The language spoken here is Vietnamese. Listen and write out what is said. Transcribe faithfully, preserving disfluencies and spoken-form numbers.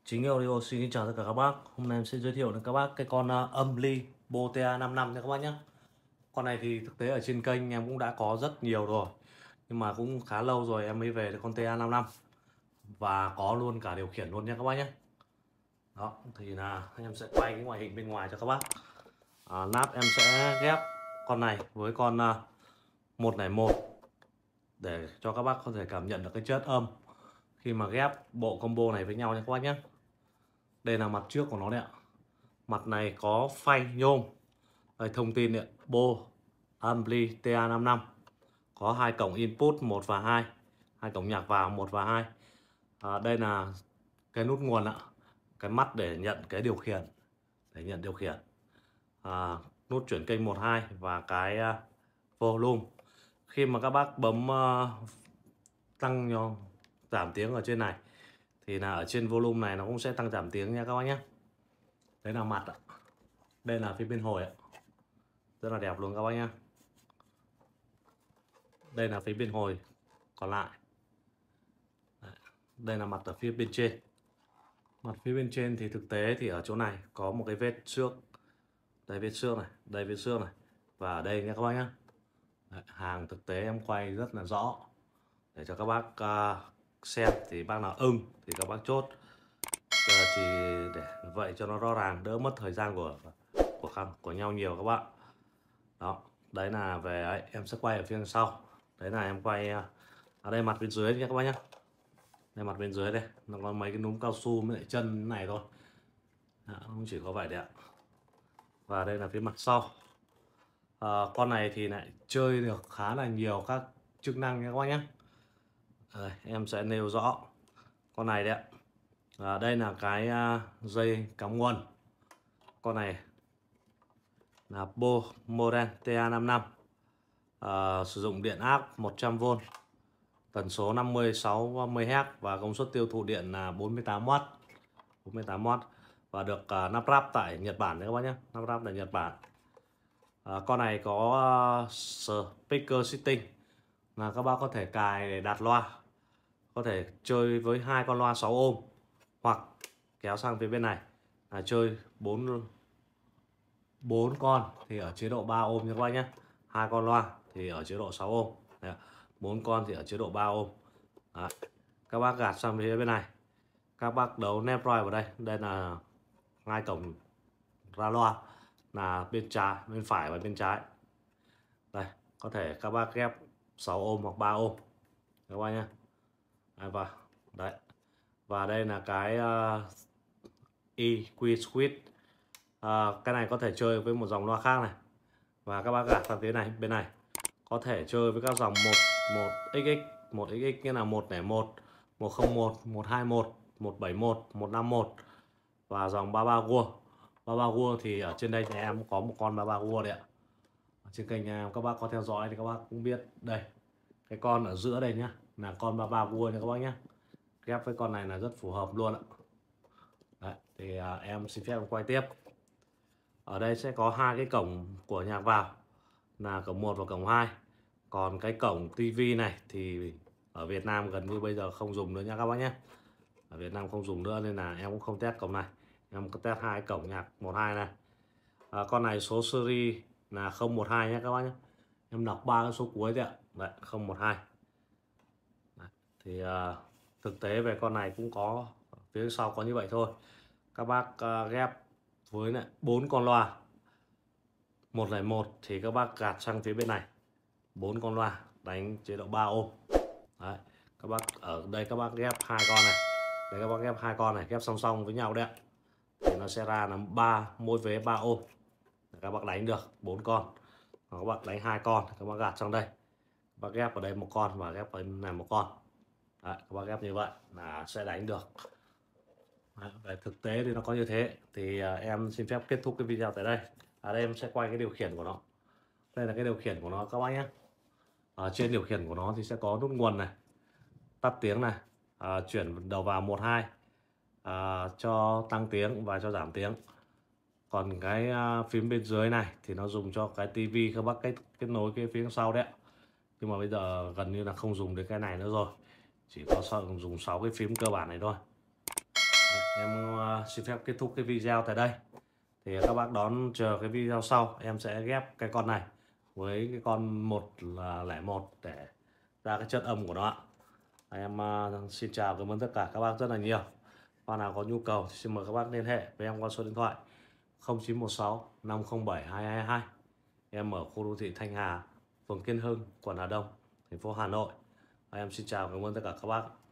Chính Audio xin kính chào tất cả các bác. Hôm nay em sẽ giới thiệu đến các bác cái con uh, âm ly Bo T A năm năm nha các bác nhé. Con này thì thực tế ở trên kênh em cũng đã có rất nhiều rồi, nhưng mà cũng khá lâu rồi em mới về được con T A năm năm và có luôn cả điều khiển luôn nha các bác nhé. Đó thì là em sẽ quay cái ngoại hình bên ngoài cho các bác. À, nắp em sẽ ghép con này với con uh, một không một để cho các bác có thể cảm nhận được cái chất âm khi mà ghép bộ combo này với nhau nha các bác nhé. Đây là mặt trước của nó đấy ạ. Mặt này có phay nhôm. Đây, thông tin đấy, Bo Ampli T A năm năm. Có hai cổng input một và hai, hai cổng nhạc vào một và hai. À, đây là cái nút nguồn ạ. Cái mắt để nhận cái điều khiển, để nhận điều khiển. À, nút chuyển kênh một hai và cái uh, volume. Khi mà các bác bấm uh, tăng nhỏ, giảm tiếng ở trên này thì là ở trên volume này nó cũng sẽ tăng giảm tiếng nha các bác nhé. Đấy là mặt ạ. Đây là phía bên hồi ạ. Rất là đẹp luôn các bác nhé. Đây là phía bên hồi còn lại. Đây là mặt ở phía bên trên. Mặt phía bên trên thì thực tế thì ở chỗ này có một cái vết xước. Đây vết xước này, đây vết xước này. Và ở đây nha các bác nhé. Đấy, hàng thực tế em quay rất là rõ để cho các bác uh, xem thì bác nào ưng thì các bác chốt. Uh, thì để vậy cho nó rõ ràng, đỡ mất thời gian của của của nhau nhiều các bạn. Đó, đấy là về ấy, em sẽ quay ở phía sau. Đấy là em quay ở đây mặt bên dưới nhé các bác nhé. Đây mặt bên dưới đây, nó có mấy cái núm cao su với lại chân này thôi. Đó, không chỉ có vậy đấy ạ. Và đây là phía mặt sau. À, con này thì lại chơi được khá là nhiều các chức năng nha các bác nhé. Đây, em sẽ nêu rõ con này đấy ạ. À, đây là cái uh, dây cắm nguồn. Con này là Bo Model T A năm năm. À, sử dụng điện áp một trăm vôn, tần số năm mươi sáu mươi héc và công suất tiêu thụ điện là bốn mươi tám oát. bốn mươi tám oát và được uh, lắp ráp tại Nhật Bản đấy các bác nhé. Lắp ráp tại Nhật Bản. À, con này có uh, speaker setting là các bác có thể cài để đặt loa, có thể chơi với hai con loa sáu ôm hoặc kéo sang phía bên này là chơi bốn bốn con thì ở chế độ ba ôm nha các bác nhé. Hai con loa thì ở chế độ sáu ôm. Bốn con thì ở chế độ ba ôm. Đấy. Các bác gạt sang phía bên này, các bác đấu nep roi vào đây. Đây là hai cổng ra loa là bên trái, bên phải và bên trái. Đây, có thể các bác ghép sáu ôm hoặc ba ôm các bác nhé. Đấy, và đấy. Và đây là cái uh, E Q Switch. Uh, cái này có thể chơi với một dòng loa khác này. Và các bác gạt sang phía này, bên này có thể chơi với các dòng một một x x, một x x như là một không một, một không một, một hai một, một bảy một, một năm một và dòng ba ba Wua. ba ba Wua thì ở trên đây nhà em có một con ba ba Wua đấy ạ. Ở trên kênh nhà em các bác có theo dõi thì các bác cũng biết đây. Cái con ở giữa đây nhá là con ba ba Wua nha các bác nhé. Ghép với con này là rất phù hợp luôn ạ. Đấy, thì à, em xin phép em quay tiếp. Ở đây sẽ có hai cái cổng của nhạc vào là cổng một và cổng hai. Còn cái cổng tivi này thì ở Việt Nam gần như bây giờ không dùng nữa nha các bác nhé. Ở Việt Nam không dùng nữa nên là em cũng không test cổng này. Em có test hai cổng nhạc một hai này. À, con này số series là không một hai nhé các bác nhé. Em đọc ba cái số cuối đấy ạ. Đấy, không một hai. Đấy, thì à, thực tế về con này cũng có phía sau có như vậy thôi. Các bác à, ghép với lại bốn con loa một không một thì các bác gạt sang phía bên này bốn con loa đánh chế độ ba ôm. Đấy, các bác ở đây các bác ghép hai con này, đây các bác ghép hai con này ghép song song với nhau đấy thì nó sẽ ra là ba, mỗi vế ba ôm. Các bác đánh được bốn con. Hoặc các bác đánh hai con các bác gạt sang đây, các bác ghép vào đây một con và ghép vào này một con. Đấy, các bác ghép như vậy là sẽ đánh được. Đấy, về thực tế thì nó có như thế. Thì uh, em xin phép kết thúc cái video tại đây. Ở đây em sẽ quay cái điều khiển của nó. Đây là cái điều khiển của nó các bác nhé. Ở trên điều khiển của nó thì sẽ có nút nguồn này, tắt tiếng này, à, chuyển đầu vào một hai, à, cho tăng tiếng và cho giảm tiếng. Còn cái à, phím bên dưới này thì nó dùng cho cái tivi các bác kết, kết nối cái phía sau đấy. Nhưng mà bây giờ gần như là không dùng đến cái này nữa rồi, chỉ có dùng sáu cái phím cơ bản này thôi. Em ờ, xin phép kết thúc cái video tại đây. Thì các bác đón chờ cái video sau, em sẽ ghép cái con này với cái con một là lẻ một để ra cái chất âm của nó ạ. Em uh, xin chào, cảm ơn tất cả các bác rất là nhiều. Bạn nào có nhu cầu thì xin mời các bác liên hệ với em qua số điện thoại không chín một sáu năm không bảy hai hai hai. Em ở khu đô thị Thanh Hà, phường Kiên Hưng, quận Hà Đông, thành phố Hà Nội. Em xin chào, cảm ơn tất cả các bác.